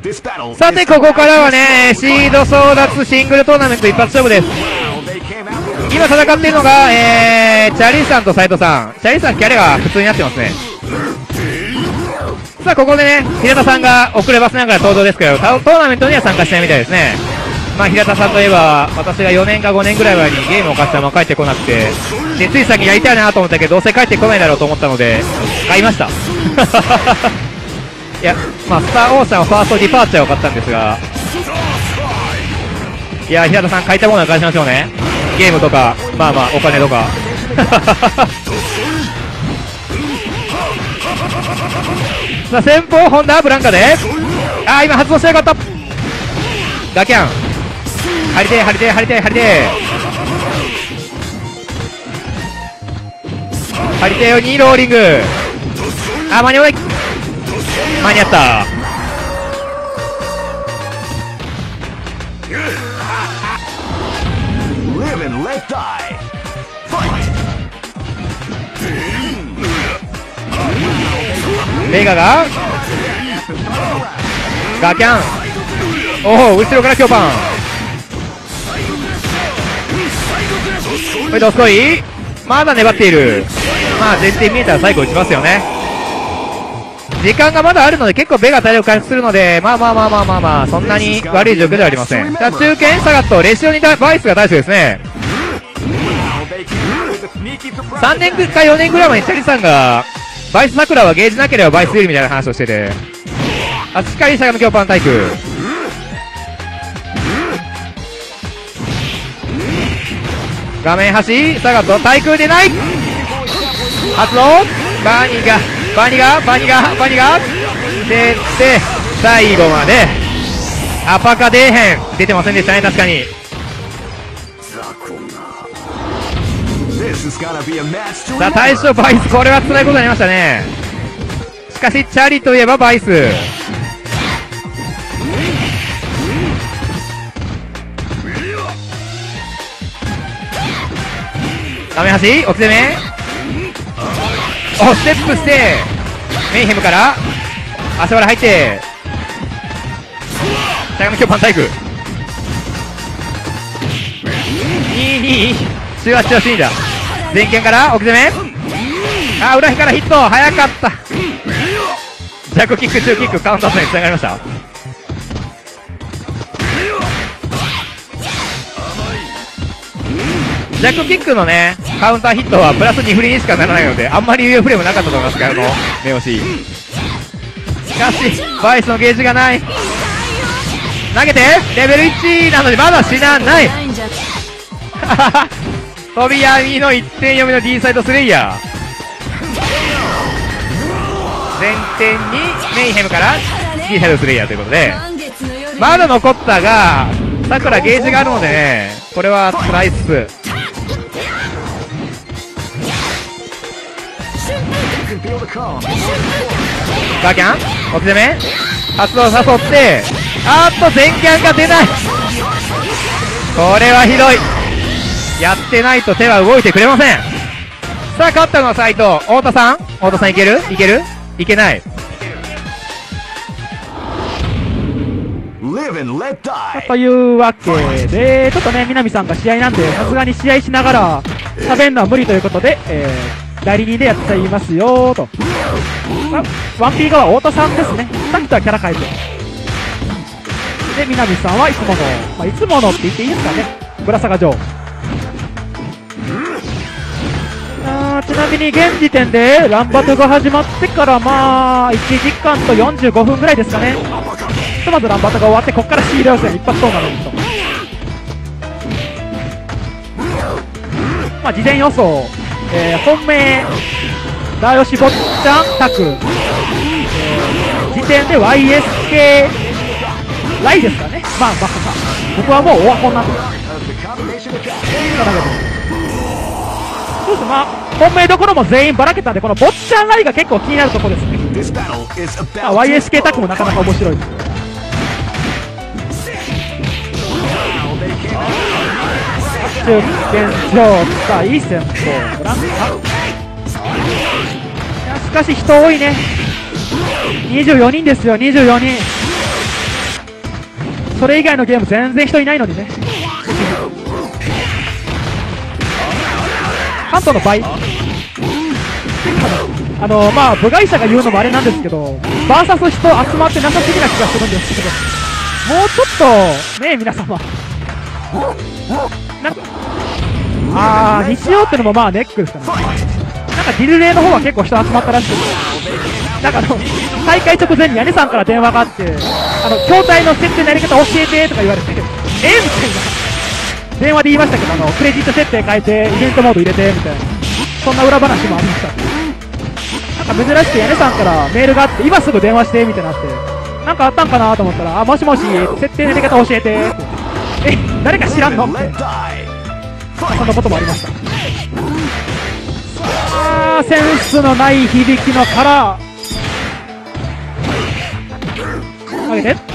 さてここからはねシード争奪シングルトーナメント一発勝負です。今戦っているのが、チャリさんと斉藤さん。チャリさんキャリアが普通になってますね。さあここでね平田さんが遅ればせながら登場ですけど、トーナメントには参加しないみたいですね。まあ平田さんといえば私が4年か5年ぐらい前にゲームを買ったまま帰ってこなくて、でつい先にやりたいなと思ったけどどうせ帰ってこないだろうと思ったので買いました。いやまあスターオーシャンファーストディパーチャーを買ったんですが、いや平田さん買いたいものは返しましょうね。ゲームとかまあまあお金とか。さあ先方ホンダブランカで今発動してなかった。ガキャン張りてえ張りてえ張りてえ張りてえ張りてえよ2ローリング。間に合わない。間に合った。ベガがガキャン、おお後ろから強パン。これどすこい。まだ粘っている。まあ前提見えたら最後打ちますよね。時間がまだあるので結構ベガ体力回復するので、まあそんなに悪い状況ではありません。じゃあ中堅サガットレシオにバイスが大好きですね。3年か4年ぐらい前にチャリさんがバイス桜はゲージなければバイス有利みたいな話をしてて、しっかりしゃがみ強パン体育。画面端サガット対空でない発動。バニガで最後までアパカ出えへん。出てませんでしたね確かに。さあ対象バイス、これは辛いことになりましたね。しかしチャリといえばバイス。画面端置き攻め、ステップしてメイヘムから足原入ってしゃがみ強パン体育22中足をシーンだ。前剣から置き攻め、裏火からヒット早かった。ジャコキック中キックカウンターにつながりました。ジャックキックのねカウンターヒットはプラス2振りにしかならないのであんまり有フレームなかったと思いますから目押し。しかしバイスのゲージがない。投げてレベル1なのでまだ死なない。飛び闇の1点読みの D サイドスレイヤー。前点にメイヘムから D サイドスレイヤーということで、まだ残ったがさくらゲージがあるのでね、これは辛いっす。ガキャン置き攻め発動誘って、前キャンが出ない。これはひどい。やってないと手は動いてくれません。さあ勝ったのは斉藤。太田さんいけるいけない。 というわけでちょっとね南さんが試合なんでさすがに試合しながら食べるのは無理ということで、代理人でやっちゃいますよーと。1P 側太田さんですね。さっきとはキャラ変えてで南さんはいつもの、いつものって言っていいですかね、ぶら下が城。ちなみに現時点でランバトが始まってから1時間と45分ぐらいですかね。ひとまずランバトが終わってここからシード予選一発トーナメント。事前予想、本命ダーヨシ坊ちゃんタク、時点で YSK ライですかね。僕はもうオワコンなんでそうです。本命どころも全員ばらけたんで、この坊ちゃんライが結構気になるところですね。YSK タクもなかなか面白いです。中堅上対戦闘ブランカ。しかし人多いね。24人ですよ。24人それ以外のゲーム全然人いないのにね。関東の倍。まあ、部外者が言うのもあれなんですけど、バーサス人集まってなさすぎな気がするんですけど、もうちょっと、ねえ、皆様。日曜ってのもまあネックですかね。なんかディルレイの方は結構人集まったらしくて、なんか大会直前に屋根さんから電話があって、筐体の設定のやり方教えてとか言われて、みたいな。電話で言いましたけど、クレジット設定変えて、イベントモード入れて、みたいな。そんな裏話もありました。なんか珍しく屋根さんからメールがあって、今すぐ電話して、みたいになって、なんかあったんかなと思ったら、もしもし、設定のやり方教えて、誰か知らんのって。そんなこともありました。センスのない響きのカラー。上げて。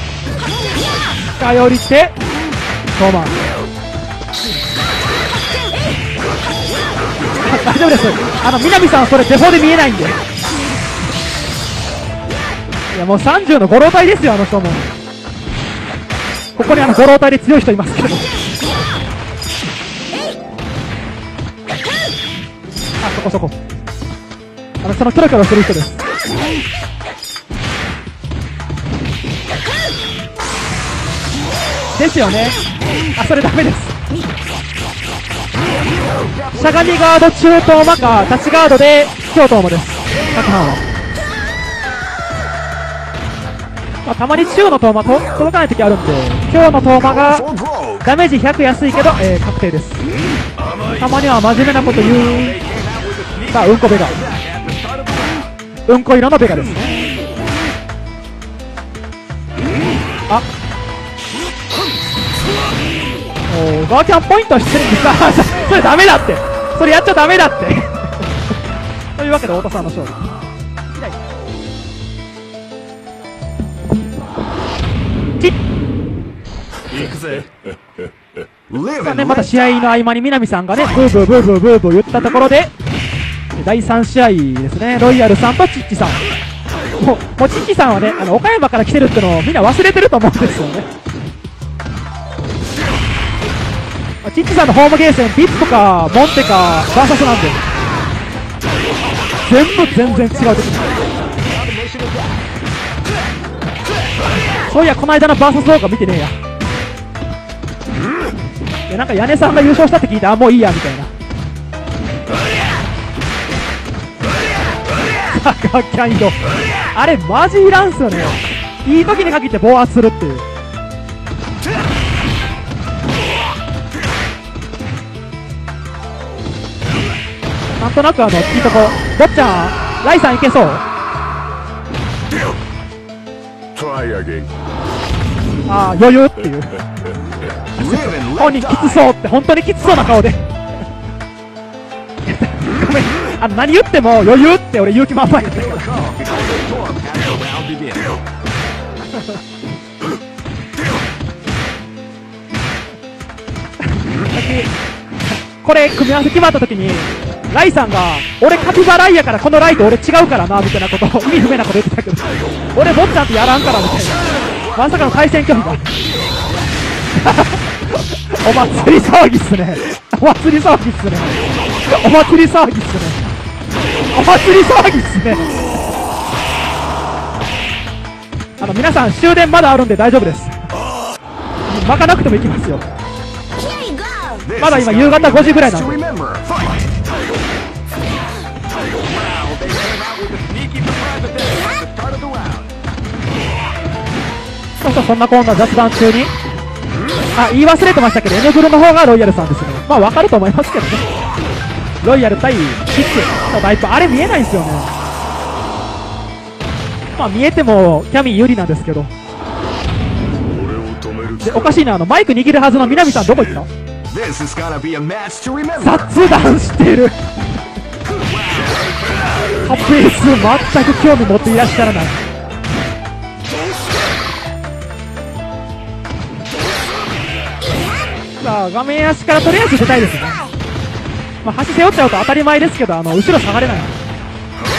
近寄りて、トーマン。大丈夫です。南さんそれデフォで見えないんで。いやもう30の五老体ですよ、あの人も。ここに五老体で強い人いますけど。そこ。そのキョロキョロする人です。ですよね。それダメです。しゃがみガード中トーマか、立ちガードで強トーマです。各班は。たまに中のトーマ届かない時あるんで、今日のトーマがダメージ100安いけど、確定です。たまには真面目なこと言う。さあ、うんこベガ。うんこ色のベガですね。ガーキャンポイントしてるんですかそれダメだって。それやっちゃダメだって。というわけで、太田さんの勝利。行くぜ。さあね、また試合の合間に南さんがね、ブーブーブーブーブーブー言ったところで、第3試合ですね、ロイヤルさんとチッチさん。もうチッチさんはね、岡山から来てるってのをみんな忘れてると思うんですよね。チッチさんのホームゲーセン、ビップか、モンテか、バーサスなんで。全然違うとき。そういや、この間のバーサス動画見てねえや。いや、なんか屋根さんが優勝したって聞いて、もういいや、みたいな。ガーキャン移動。あれ、マジいらんすよね。いい時に限って暴発するっていう。なんとなくいいとこ。坊ちゃん、ライさんいけそう。余裕っていう。本人きつそうって、本当にきつそうな顔で。ごめん、何言っても余裕って俺言う気満々やったけど。これ組み合わせ決まった時にライさんが俺カピバライやからこのライト俺違うからなみたいなことを意味不明なこと言ってたけど、俺坊ちゃんってやらんからみたいな、まさかの対戦距離がお祭り騒ぎっすね。お祭り騒ぎっすね。お祭り騒ぎっすね。お祭り騒ぎっすね。皆さん終電まだあるんで大丈夫です。巻かなくても行きますよ。まだ今夕方5時ぐらいなんで。そんなこんな雑談中に言い忘れてましたけど、N ブルの方がロイヤルさんですね。まあ分かると思いますけどね。ロイヤル対キッチのダイパー、あれ見えないんですよね。まあ見えてもキャミー有利なんですけど。でおかしいな、マイク握るはずの南さんどこ行った？雑談してる。ハペース全く興味持っていらっしゃらない。さあ画面足からとりあえず出たいですね。まあ端背負っちゃうと当たり前ですけど、後ろ下がれない。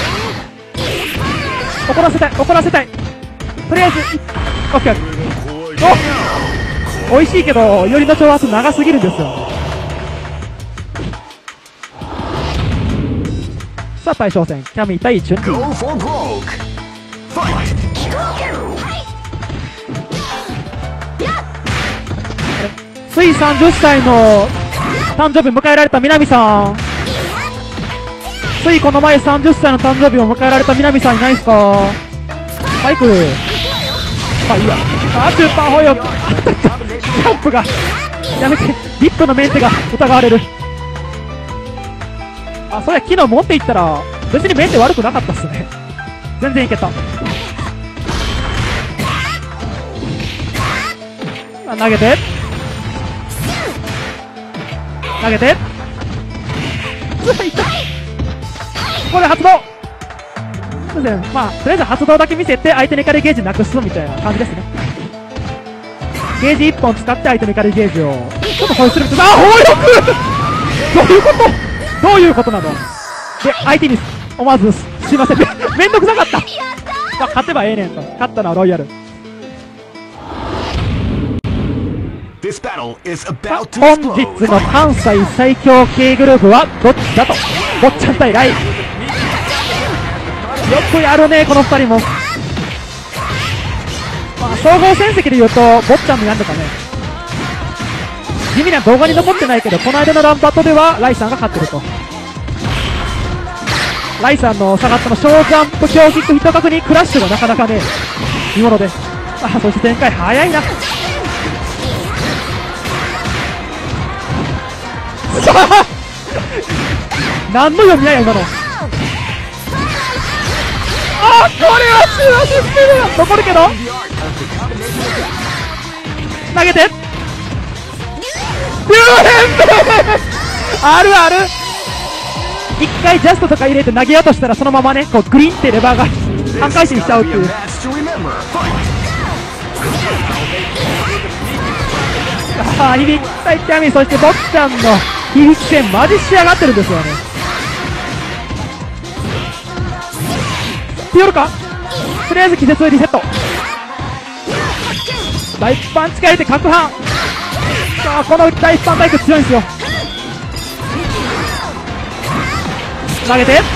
怒らせたい怒らせたい。とりあえずオッケー。 美味しいけど、よりの挑発長すぎるんですよ。さあ、対象戦、キャミー対チュンリー。つい30歳の誕生日を迎えられた南さん。ついこの前30歳の誕生日を迎えられた南さんいないですか？バイク。まあいいや。スーパーホイール。ジャンプが。やめて。リップのメンテが疑われる。あ、そりゃ昨日持っていったら、別にメンテ悪くなかったっすね。全然いけた。投げて。投げて。これ発動。そうですね。まあ、とりあえず発動だけ見せて、相手の怒りゲージなくすみたいな感じですね。ゲージ1本使って相手の怒りゲージを、ちょっとホイッスルして、あ、暴力どういうことどういうことなので、相手に思わず、すいません。めんどくさかった。まあ、勝てばええねんと。勝ったのはロイヤル。本日の関西最強系グループはどっちだと。坊ちゃん対ライ。よくやるね、この2人も。まあ、総合戦績で言うと、坊ちゃんもやんのかね。地味な動画に残ってないけど、この間のランパットではライさんが勝ってると。ライさんの下がったの小ジャンプ、強キック、ヒット確認、クラッシュがなかなかね、見物です。あ、そして展開早いな。さあ何の読み合いや今の。あ、これはすごいスピードが残るけど投げて竜変あるある。一回ジャストとか入れて投げようとしたらそのままね、こうグリーンってレバーが半回転しちゃうっていう。ああ、響き対キャミー、そしてボッちゃんの響き戦マジ仕上がってるんですよね。ピヨルかとりあえず気絶リセット。大パンチ変えて攪拌。さあ、この大パンタイプ強いんですよ。投げて、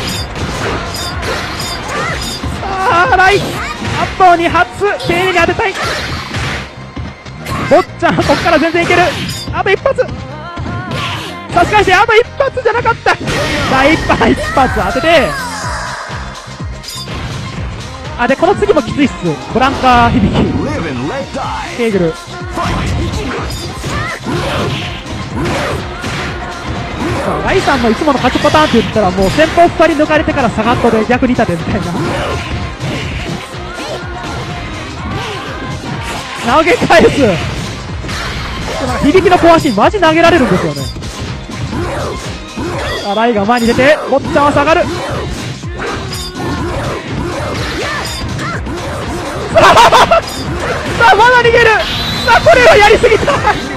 ああ、ライアッパーに初丁寧に当てたい。坊ちゃん、こっから全然いける。あと一発差し返して、あと一発じゃなかった。第一発当てて、あ、でこの次もきついっす。ブランカー響きケーグル。ライさんのいつもの勝ちパターンって言ったら、もう先方2人抜かれてからサガットで逆に立てみたいな。投げ返す。響きの壊しマジ投げられるんですよね。さあ、ライが前に出て、坊ちゃんは下がる。さあ、まだ逃げる。さあ、これはやりすぎた。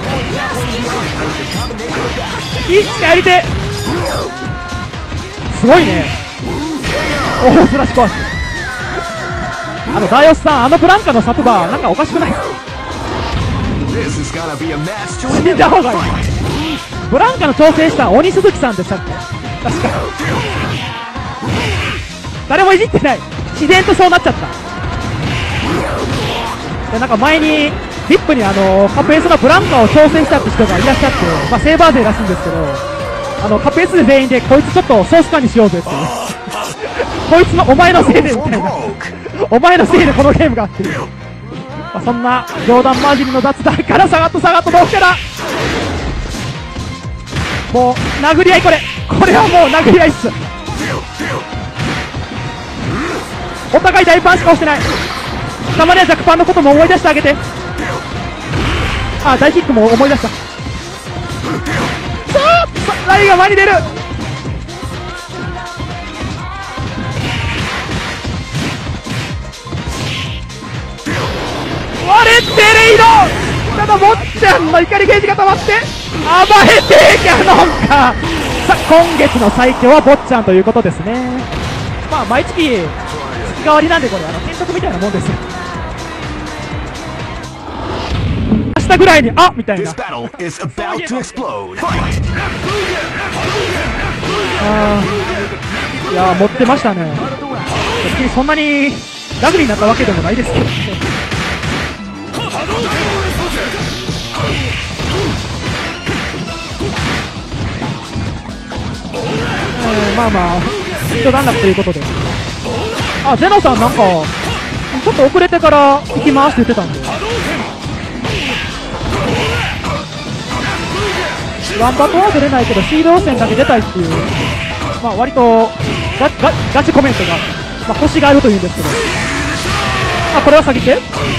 一気やり手。すごいね。おお、スラッシュ壊し。ダイオスさん、ブランカのサプバーなんかおかしくない？死んだ方がいい。ブランカの挑戦した鬼鈴木さんでしたっけ？確か誰もいじってない。自然とそうなっちゃった。で、なんか前にリップにカプエースのブランカを挑戦したって人がいらっしゃって、まあ、セーバー勢らしいんですけど、カプエースで全員でこいつちょっとソース化にしようぜっていうこいつのお前のせいでみたいなお前のせいでこのゲームがあっていう、まあ、そんな冗談交じりの雑談から下がっと豆腐からもう殴り合い。これはもう殴り合いっす。お互い大パンしか押してない。たまには弱パンのことも思い出してあげて。あ、大キックも思い出した。さあ、ライが前に出る。割れてレイド。ただ、坊ちゃんの怒りゲージが溜まって暴れてキャノンか。さあ、今月の最強は坊ちゃんということですね。まあ、毎月月替わりなんで、これ変則みたいなもんですよ。 したぐらいに、あみたいな。 This battle is about to explode. いやー、持ってましたね。別にそんなにラグになったわけでもないですけど。まあまあ、一段落ということで。あ、ゼノさんなんか、ちょっと遅れてから行きますって言ってたんで。ワンバトは出れないけど、シード予選だけ出たいっていう、まあ割とガチコメントが、まあ星があるというんですけど。あ、これは先手？とり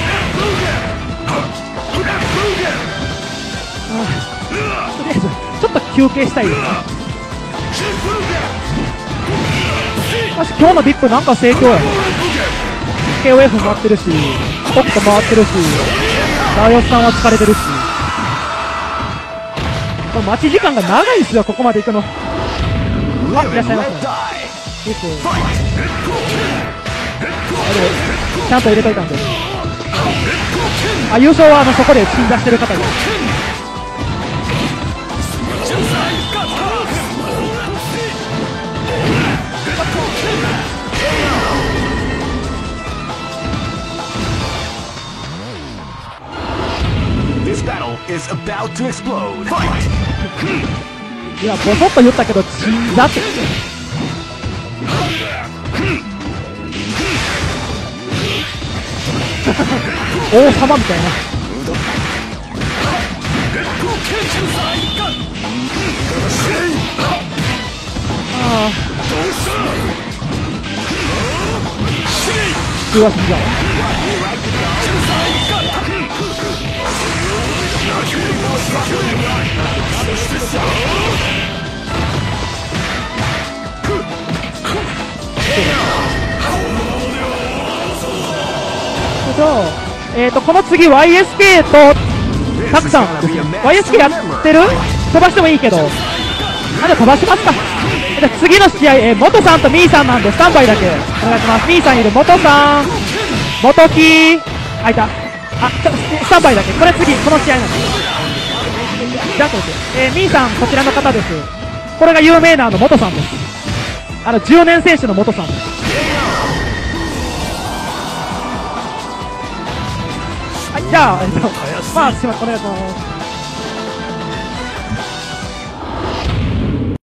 あえず、ちょっと休憩したいですね。し今日のディップなんか盛況やね。KOF 回ってるし、ホット回ってるし、ライオスさんは疲れてるし。これ待ち時間が長いんですよ、ここまで行くの。あ、いらっしゃいませ。結構。ちゃんと入れといたんで。あ、優勝はそこで鎮座してる方です。 This battle is about to explode. いや、ボソッと言ったけど、鎮座って。王様みたいな。ああ。強すぎだ。この次 YSK とたくさん YSK やってる？飛ばしてもいいけど、まだ飛ばしますか。じゃ次の試合、元さんとミーさんなんでスタンバイだけお願いします。ミーさんいる、元さん、元木、あいた、スタンバイだけ、これ次、この試合なんです。じゃあ、ミーさん、こちらの方です。これが有名な元さんです。10年選手の元さんです。はい、じゃあ、まあ、すいません、お願いします。